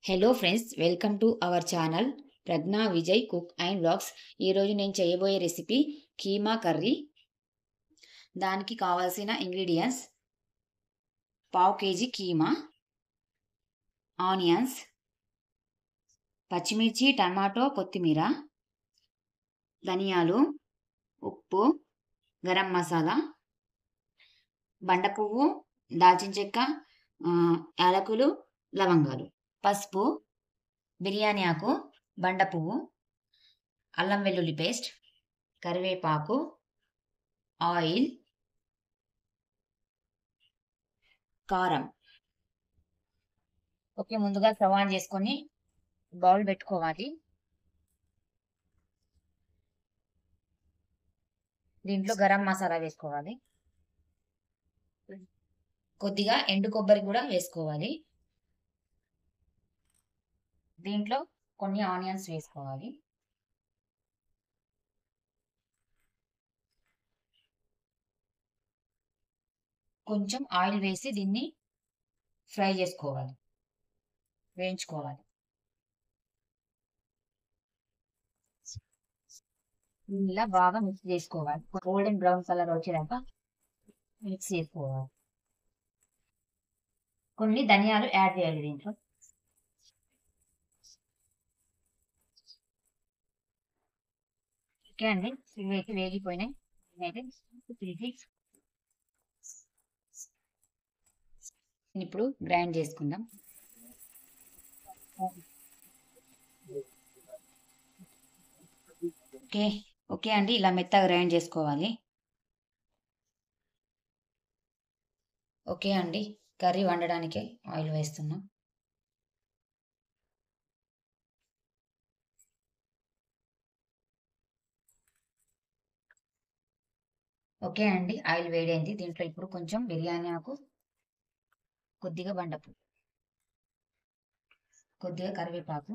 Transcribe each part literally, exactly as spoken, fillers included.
Hello friends, welcome to our channel Pragnavijay cook and vlogs. ఈరోజు నేను చేయబోయే రెసిపీ కీమా కర్రీ. దానికి కావాల్సిన ఇంగ్రీడియంట్స్: పావు కేజీ కీమా, ఆనియన్స్, పచ్చిమిర్చి, టమాటో, కొత్తిమీర, ధనియాలు, ఉప్పు, గరం మసాలా, బండ పువ్వు, దాల్చిన చెక్క, యాలకులు, లవంగాలు, పసుపు, బిర్యానీ ఆకు, బండ పువ్వు, అల్లం వెల్లుల్లి పేస్ట్, కరివేపాకు, ఆయిల్, కారం. ఓకే, ముందుగా స్టవ్ ఆన్ చేసుకొని బౌల్ పెట్టుకోవాలి. దీంట్లో గరం మసాలా వేసుకోవాలి. కొద్దిగా ఎండు కొబ్బరి కూడా వేసుకోవాలి. దీంట్లో కొన్ని ఆనియన్స్ వేసుకోవాలి. కొంచెం ఆయిల్ వేసి దీన్ని ఫ్రై చేసుకోవాలి, వేయించుకోవాలి. ఇలా బాగా మిక్స్ చేసుకోవాలి. గోల్డెన్ బ్రౌన్ కలర్ వచ్చేదాకా మిక్స్ చేసుకోవాలి. కొన్ని ధనియాలు యాడ్ చేయాలి దీంట్లో. ఓకే అండి, ఇవైతే వేగిపోయినాయి. అయితే ఇప్పుడు గ్రైండ్ చేసుకుందాం. ఓకే ఓకే అండి, ఇలా మెత్తగా గ్రైండ్ చేసుకోవాలి. ఓకే అండి, కర్రీ వండడానికి ఆయిల్ వేస్తున్నాం. ఓకే అండి, ఆయిల్ వేడైంది. దీంట్లో ఇప్పుడు కొంచెం బిర్యానీ ఆకు, కొద్దిగా బండపు, కొద్దిగా కరివేపాకు,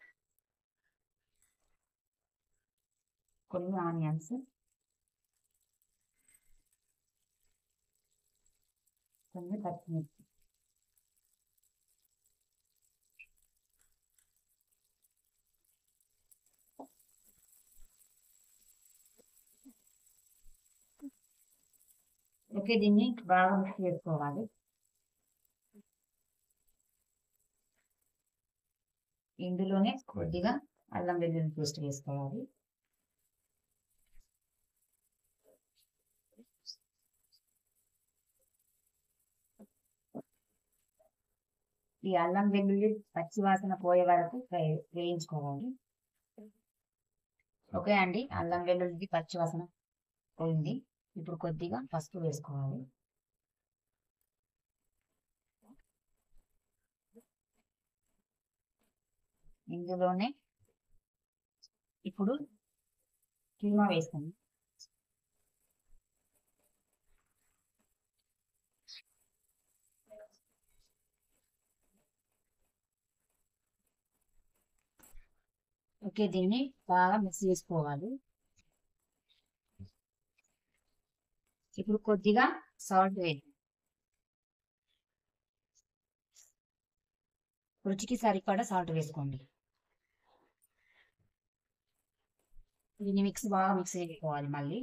కొన్ని ఆనియన్స్, కొన్ని పచ్చిమిర్చి, ఓకే, దీన్ని బాగా మిక్స్ చేసుకోవాలి. ఇందులోనే కొద్దిగా అల్లం వెల్లుల్లి పేస్ట్ వేసుకోవాలి. ఈ అల్లం వెల్లుల్లి పచ్చి వాసన పోయే వరకు వేయించుకోవాలి. ఓకే అండి, అల్లం వెల్లుల్లి పచ్చి వాసన పోయింది. ఇప్పుడు కొద్దిగా పసుపు వేసుకోవాలి. ఇందులోనే ఇప్పుడు కీమా వేస్తాను. ఓకే, దీన్ని బాగా మిక్స్ చేసుకోవాలి. ఇప్పుడు కొద్దిగా సాల్ట్ వేయండి. రుచికి సరిపడా సాల్ట్ వేసుకోండి. దీన్ని మిక్స్ బాగా మిక్స్ చేసుకోవాలి. మళ్ళీ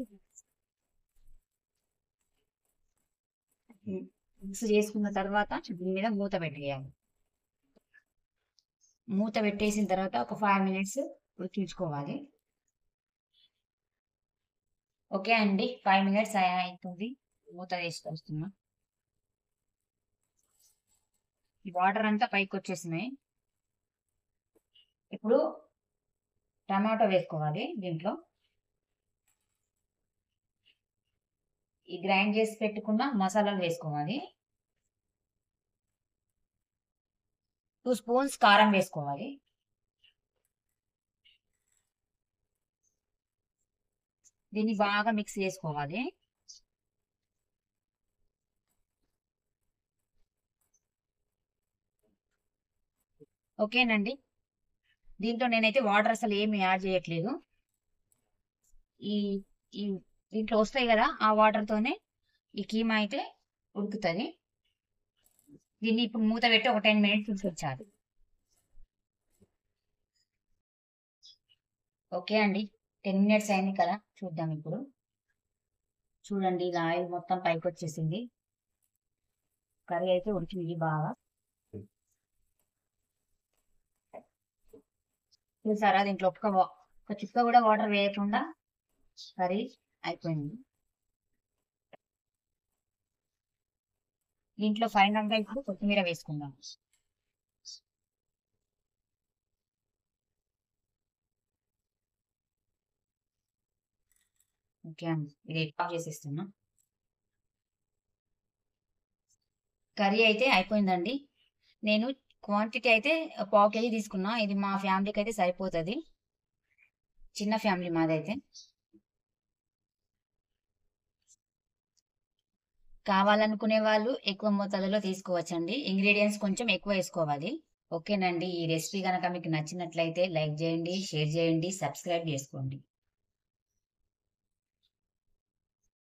మిక్స్ చేసుకున్న తర్వాత దీని మీద మూత పెట్టేయాలి. మూత పెట్టేసిన తర్వాత ఒక ఫైవ్ మినిట్స్ ఉడికించుకోవాలి. ఓకే అండి, ఫైవ్ మినిట్స్ అవుతుంది. మూత వేసి వస్తున్నా. ఈ వాటర్ అంతా పైకి వచ్చేసినాయి. ఇప్పుడు టమాటో వేసుకోవాలి. దీంట్లో ఈ గ్రైండ్ చేసి పెట్టుకున్న మసాలాలు వేసుకోవాలి. టూ స్పూన్స్ కారం వేసుకోవాలి. దీన్ని బాగా మిక్స్ చేసుకోవాలి. ఓకేనండి, దీంట్లో నేనైతే వాటర్ అసలు ఏమి యాడ్ చేయట్లేదు. ఈ ఈ దీంట్లో వస్తాయి కదా, ఆ వాటర్తోనే ఈ కీమా అయితే ఉడుకుతుంది. దీన్ని ఇప్పుడు మూత పెట్టి ఒక టెన్ మినిట్స్ ఉడికించాలి. ఓకే అండి. పది మినిట్స్ అయింది కదా! చూద్దాం ఇప్పుడు. చూడండి ఇలా ఆయిల్ మొత్తం పైకొచ్చేసింది. కర్రీ అయితే ఉడికింది బాగా. చూసారా దీంట్లో ఒక్క వా ఒక చుక్క కూడా వాటర్ వేయకుండా కర్రీ అయిపోయింది. దీంట్లో ఫైనల్‌గా ఇప్పుడు కొత్తిమీర వేసుకుందాం. ఓకే అండి. ఇది ఆఫ్ చేసేస్తున్నా. కర్రీ అయితే అయిపోయిందండి. నేను క్వాంటిటీ అయితే పావు కేజీ తీసుకున్నా. ఇది మా ఫ్యామిలీకయితే సరిపోతది. చిన్న ఫ్యామిలీ మాదైతే. కావాలనుకునే వాళ్ళు ఎక్కువ మోతాదులో తీసుకోవచ్చండి. ఇంగ్రీడియెంట్స్ కొంచెం ఎక్కువ ఏసుకోవాలి. ఓకేనండి. ఈ రెసిపీ గనక మీకు నచ్చినట్లయితే లైక్ జేయండి, షేర్ జేయండి, సబ్స్క్రైబ్ జేసుకోండి.